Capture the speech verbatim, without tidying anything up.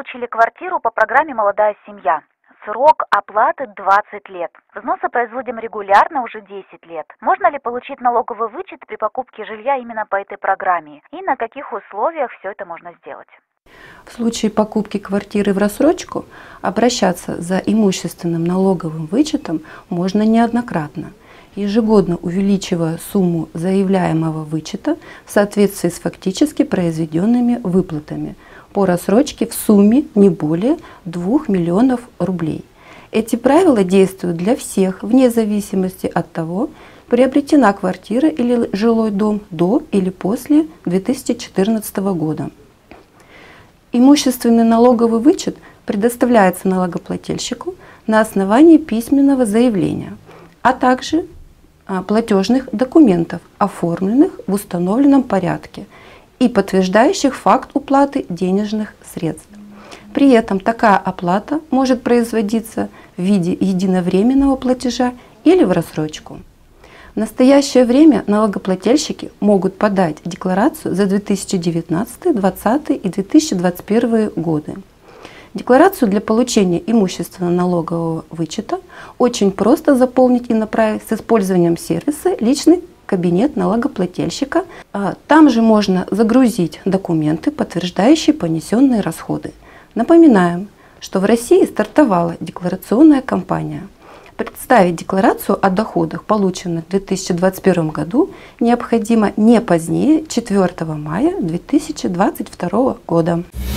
получили квартиру по программе «Молодая семья». Срок оплаты двадцать лет. Взносы производим регулярно уже десять лет. Можно ли получить налоговый вычет при покупке жилья именно по этой программе? И на каких условиях все это можно сделать? В случае покупки квартиры в рассрочку обращаться за имущественным налоговым вычетом можно неоднократно, ежегодно увеличивая сумму заявляемого вычета в соответствии с фактически произведенными выплатами по рассрочке в сумме не более двух миллионов рублей. Эти правила действуют для всех, вне зависимости от того, приобретена квартира или жилой дом до или после две тысячи четырнадцатого года. Имущественный налоговый вычет предоставляется налогоплательщику на основании письменного заявления, а также платежных документов, оформленных в установленном порядке и подтверждающих факт уплаты денежных средств. При этом такая оплата может производиться в виде единовременного платежа или в рассрочку. В настоящее время налогоплательщики могут подать декларацию за две тысячи девятнадцатый, две тысячи двадцатый и две тысячи двадцать первый годы. Декларацию для получения имущественного налогового вычета очень просто заполнить и направить с использованием сервиса «Личный кабинет налогоплательщика». Там же можно загрузить документы, подтверждающие понесенные расходы. Напоминаем, что в России стартовала декларационная кампания. Представить декларацию о доходах, полученных в две тысячи двадцать первом году, необходимо не позднее четвёртого мая две тысячи двадцать второго года.